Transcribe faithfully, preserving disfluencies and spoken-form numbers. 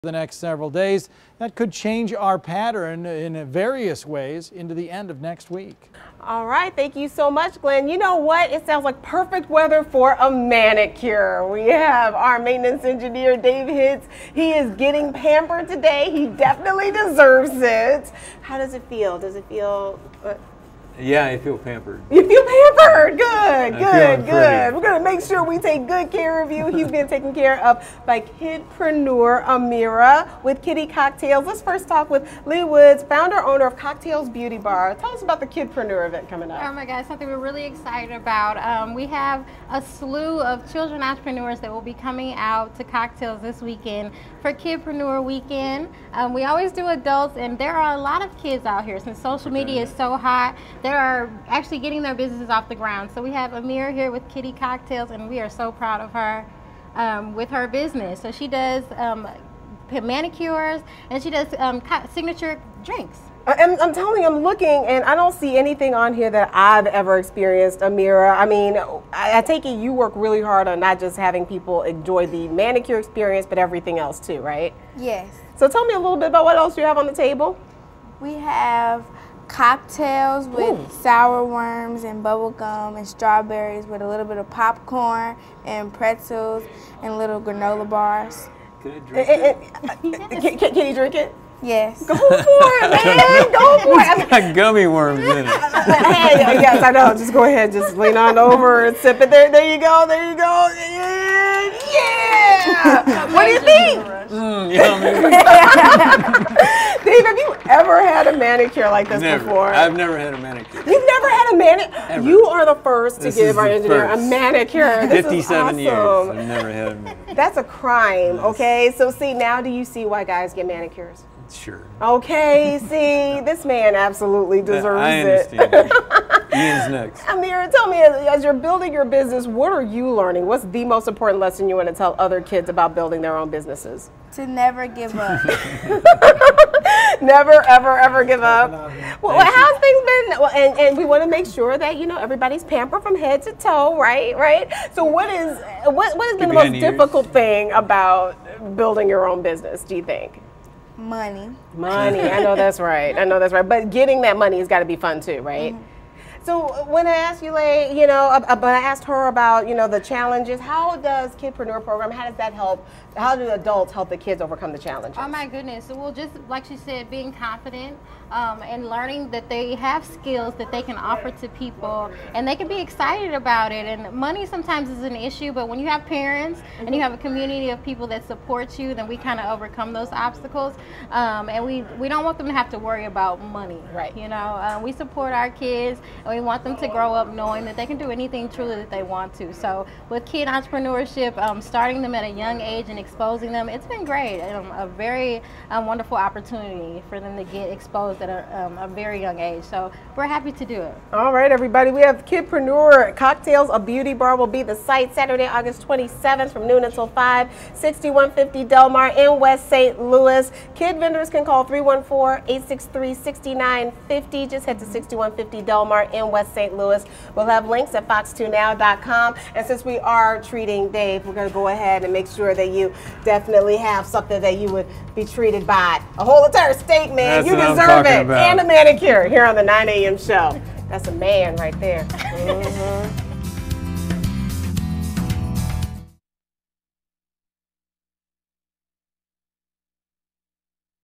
The next several days. That could change our pattern in various ways into the end of next week. All right, thank you so much, Glenn. You know what? It sounds like perfect weather for a manicure. We have our maintenance engineer, Dave Hitz. He is getting pampered today. He definitely deserves it. How does it feel? Does it feel... Uh, Yeah, I feel pampered. You feel pampered? Good, good, good. pretty. We're going to make sure we take good care of you. He's being taken care of by kidpreneur Amira with Kitty Cocktails. Let's first talk with Lee Woods, founder, owner of Cocktails Beauty Bar. Tell us about the Kidpreneur event coming up. Oh my God, something we're really excited about. Um, we have a slew of children entrepreneurs that will be coming out to Cocktails this weekend for Kidpreneur Weekend. Um, we always do adults, and there are a lot of kids out here since social media is so hot. They are actually getting their businesses off the ground. So we have Amira here with Kitty Cocktails, and we are so proud of her um, with her business. So she does um, manicures, and she does um, signature drinks. I'm, I'm telling you, I'm looking, and I don't see anything on here that I've ever experienced, Amira. I mean, I, I take it you work really hard on not just having people enjoy the manicure experience, but everything else too, right? Yes. So tell me a little bit about what else you have on the table. We have cocktails with Ooh. sour worms and bubble gum and strawberries with a little bit of popcorn and pretzels and little granola bars. Can I drink Eh, eh, it? eh, can, can, can you drink it? Yes. Go for it, man. Go for it. It's got gummy worms in it. Hey, yes, I know. Just go ahead. Just lean on over and sip it. There, there you go. There you go. Yeah. What do you think? Mm, yummy. Dave, have you ever had a manicure like this Never. before? I've never had a manicure. You've never had a manicure? Ever. You are the first to This give is our the engineer first. a manicure. This fifty-seven is years. awesome. I've never had a manicure. That's a crime, okay? So see, now do you see why guys get manicures? Sure. Okay, see, this man absolutely deserves I it. understand. Ian's next. Amira, tell me, as you're building your business, what are you learning? What's the most important lesson you want to tell other kids about building their own businesses? To never give up. Never, ever, ever give up. Well, how's things been? Well, and, and we want to make sure that, you know, everybody's pampered from head to toe, right? Right? So what is, what, what has been the most difficult thing about building your own business, do you think? Money. Money, I know that's right. I know that's right. But getting that money has got to be fun too, right? Mm-hmm. So when I asked you, like, you know, uh, but I asked her about, you know, the challenges. How does Kidpreneur program? How does that help? How do adults help the kids overcome the challenges? Oh my goodness! Well, just like she said, being confident um, and learning that they have skills that they can offer to people, and they can be excited about it. And money sometimes is an issue, but when you have parents and you have a community of people that support you, then we kind of overcome those obstacles. Um, and we we don't want them to have to worry about money, right? You know, uh, we support our kids, and we want them to grow up knowing that they can do anything truly that they want to. So with kid entrepreneurship, um, starting them at a young age and exposing them, it's been great. Um, a very um, wonderful opportunity for them to get exposed at a, um, a very young age. So we're happy to do it. All right, everybody. We have Kidpreneur Cocktails, a beauty bar will be the site Saturday, August twenty-seventh from noon until five, sixty-one fifty Delmar in West Saint Louis. Kid vendors can call three one four, eight six three, six nine five zero. Just head to sixty-one fifty Delmar in West Saint Louis. We'll have links at fox two now dot com. And since we are treating Dave, we're going to go ahead and make sure that you definitely have something that you would be treated by. A whole entire steak, man. That's you what I'm deserve talking it. about. And a manicure here on the nine A M show. That's a man right there. Mm-hmm.